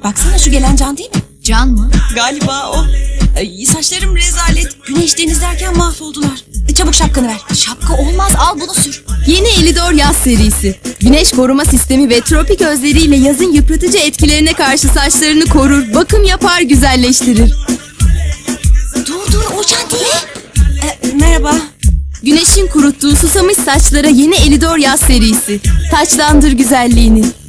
Baksana şu gelen Can değil mi? Can mı? Galiba o. Ay, saçlarım rezalet. Güneşten izlerken mahvoldular. Çabuk şapkanı ver. Şapka olmaz, al bunu sür. Yeni Elidor yaz serisi. Güneş koruma sistemi ve tropik gözleriyle yazın yıpratıcı etkilerine karşı saçlarını korur, bakım yapar, güzelleştirir. Dur o Can değil. Merhaba. Güneşin kuruttuğu susamış saçlara yeni Elidor yaz serisi. Taçlandır güzelliğini.